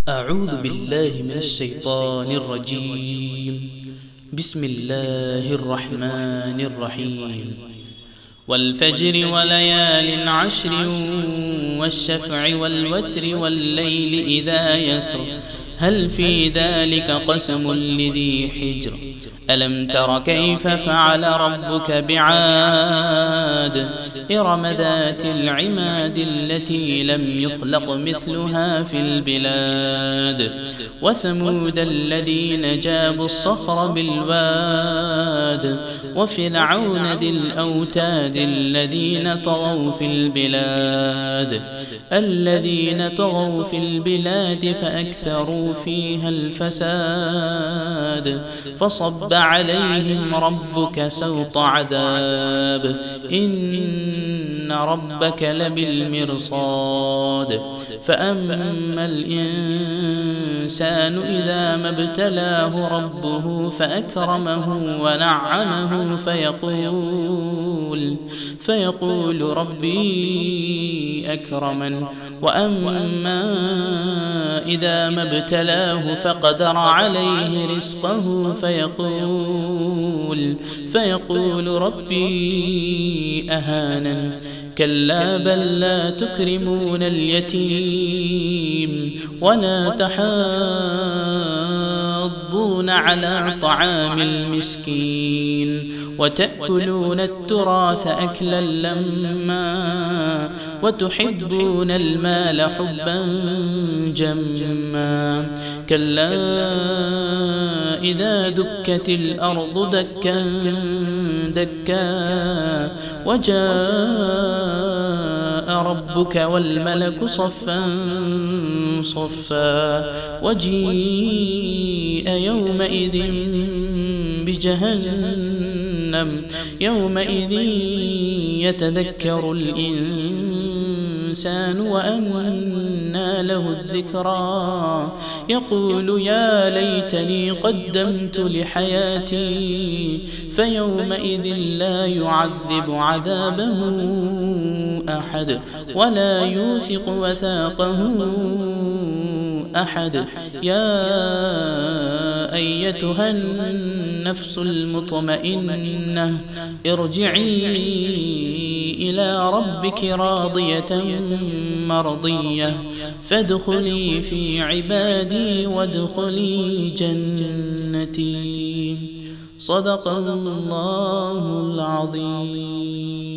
أعوذ بالله من الشيطان الرجيم. بسم الله الرحمن الرحيم. والفجر وليال عشر والشفع والوتر والليل إذا يسر هل في ذلك قسم لذي حجر ألم تر كيف فعل ربك بعاد إرم ذات العماد التي لم يخلق مثلها في البلاد وثمود الذين جابوا الصخر بالواد وفرعون ذي الأوتاد الذين طغوا في البلاد فأكثروا فيها الفساد فصب عليهم ربك سوط عذاب إن ربك لبالمرصاد فأما الإنسان إذا ما ابتلاه ربه فأكرمه ونعمه فيقول ربي أكرمن وأما إذا ما ابتلاه فقدر عليه رزقه فيقول ربي أهانن كلا بل لا تكرمون اليتيم ولا تحاضون على طعام المسكين وتأكلون التراث أكلا لما وتحبون المال حبا جما كلا إذا دكت الأرض دكا دكا وجاء ربك والملك صفا صفا وجيء يومئذ بجهنم يومئذ يتذكر الإنسان وأنى له الذكرى يقول يا ليتني قدمت لحياتي فيومئذ لا يعذب عذابه أحد ولا يوثق وثاقه أحد يا أيتها النفس المطمئنة ارجعي إلى ربك راضية مرضية فادخلي في عبادي وادخلي جنتي صدق الله العظيم.